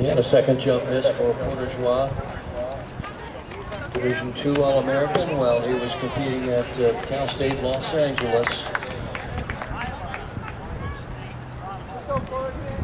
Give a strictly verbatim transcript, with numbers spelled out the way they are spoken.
And a second jump miss for Porter-Joie. Division two All-American while he was competing at uh, Cal State Los Angeles.